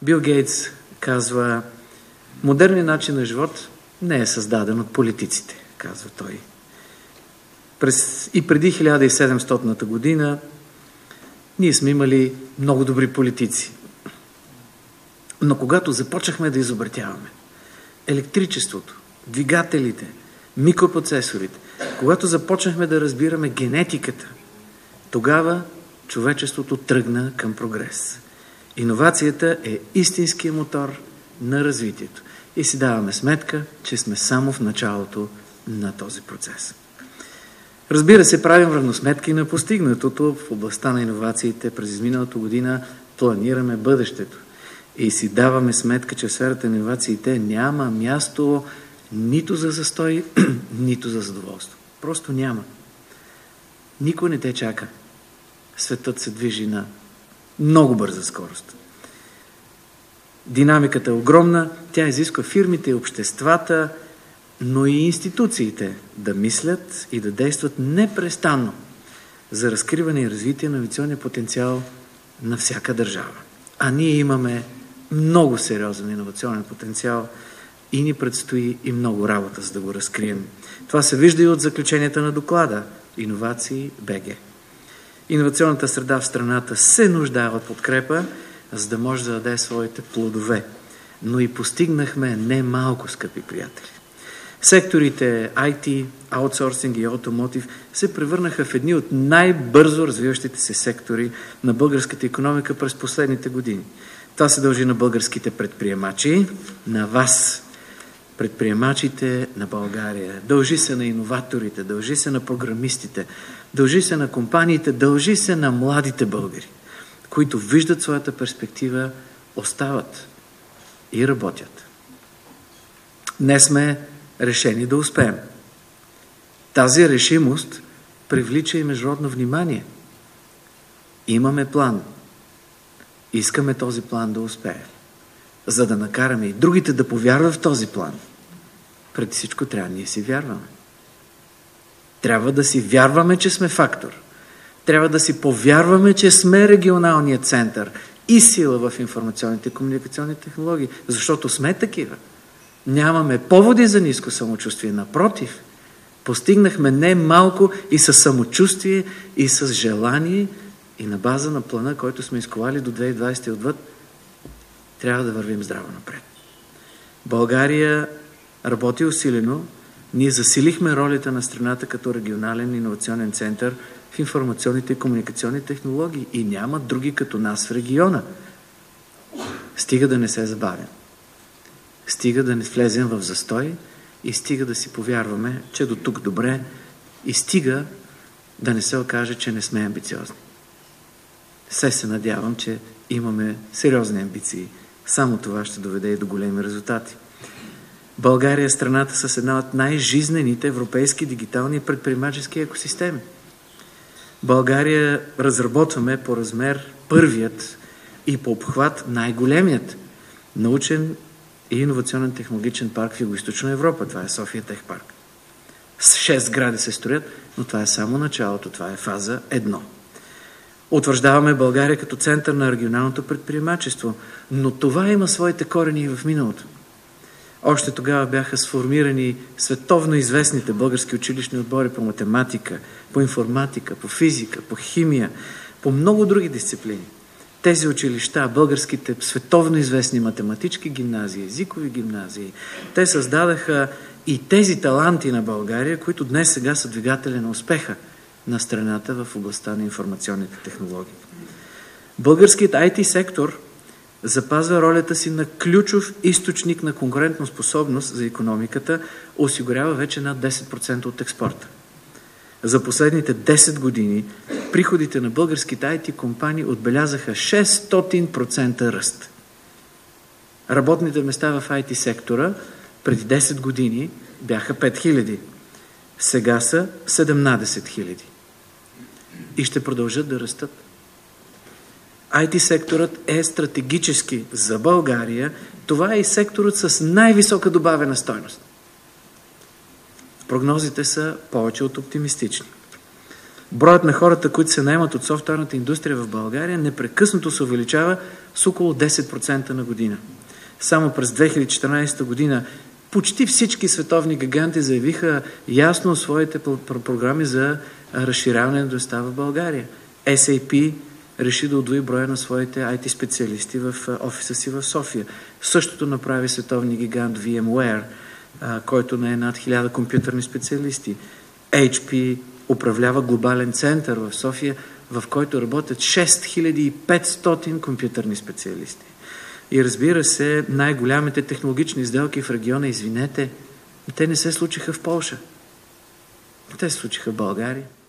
Бил Гейтс казва: модерният начин на живот не е създаден от политиците, казва той. И преди 1700 година ние сме имали много добри политици. Но когато започнахме да изобретяваме електричеството, двигателите, микропроцесорите, когато започнахме да разбираме генетиката, тогава човечеството тръгна към прогрес. Иновацията е истинският мотор на развитието. И си даваме сметка, че сме само в началото на този процес. Разбира се, правим равносметки на постигнатото в областта на иновациите. През изминалата година планираме бъдещето. И си даваме сметка, че в сферата на иновациите няма място нито за застой, нито за задоволство. Просто няма. Никой не те чака. Светът се движи на много бърза скорост. Динамиката е огромна, тя изисква фирмите и обществата, но и институциите да мислят и да действат непрестанно за разкриване и развитие на инновационния потенциал на всяка държава. А ние имаме много сериозен иновационен потенциал и ни предстои и много работа, за да го разкрием. Това се вижда и от заключенията на доклада Иновации БГ. Иновационната среда в страната се нуждае от подкрепа, за да може да даде своите плодове. Но и постигнахме не малко, скъпи приятели. Секторите IT, аутсорсинг и automotive се превърнаха в едни от най-бързо развиващите се сектори на българската икономика през последните години. Това се дължи на българските предприемачи, на вас, предприемачите на България. Дължи се на иноваторите, дължи се на програмистите, дължи се на компаниите, дължи се на младите българи, които виждат своята перспектива, остават и работят. Днес сме решени да успеем. Тази решимост привлича и международно внимание. Имаме план. Искаме този план да успее. За да накараме и другите да повярват в този план, преди всичко трябва ние си вярваме. Трябва да си вярваме, че сме фактор. Трябва да си повярваме, че сме регионалният център и сила в информационните и комуникационни технологии, защото сме такива. Нямаме поводи за ниско самочувствие. Напротив, постигнахме не малко и със самочувствие, и с желание, и на база на плана, който сме изковали до 2020 и отвъд, трябва да вървим здраво напред. България работи усилено. Ние засилихме ролята на страната като регионален иновационен център в информационните и комуникационни технологии и няма други като нас в региона. Стига да не се забавим. Стига да не влезем в застой и стига да си повярваме, че до тук добре и стига да не се окаже, че не сме амбициозни. Се надявам, че имаме сериозни амбиции. Само това ще доведе и до големи резултати. България е страната с една от най-жизнените европейски дигитални предприемачески екосистеми. България разработваме по размер първият и по обхват най-големият научен и иновационен технологичен парк в Югоизточна Европа. Това е София Тех парк. С 6 сгради се строят, но това е само началото. Това е фаза 1. Утвърждаваме България като център на регионалното предприемачество, но това има своите корени и в миналото. Още тогава бяха сформирани световно известните български училищни отбори по математика, по информатика, по физика, по химия, по много други дисциплини. Тези училища, българските световно известни математически гимназии, езикови гимназии, те създадаха и тези таланти на България, които днес сега са двигатели на успеха на страната в областта на информационните технологии. Българският IT сектор запазва ролята си на ключов източник на конкурентна способност за икономиката, осигурява вече над 10% от експорта. За последните 10 години приходите на българските IT компании отбелязаха 600% ръст. Работните места в IT сектора преди 10 години бяха 5000. Сега са 17 000. И ще продължат да растат. IT секторът е стратегически за България. Това е и секторът с най-висока добавена стойност. Прогнозите са повече от оптимистични. Броят на хората, които се наемат от софтуерната индустрия в България, непрекъснато се увеличава с около 10% на година. Само през 2014 година почти всички световни гиганти заявиха ясно своите програми за разширяване на достава в България. SAP реши да удвои броя на своите IT специалисти в офиса си в София. Същото направи световни гигант VMware, който не е над 1000 компютърни специалисти. HP управлява глобален център в София, в който работят 6500 компютърни специалисти. И разбира се, най-голямите технологични сделки в региона, извинете, те не се случиха в Полша. Те се случиха в България.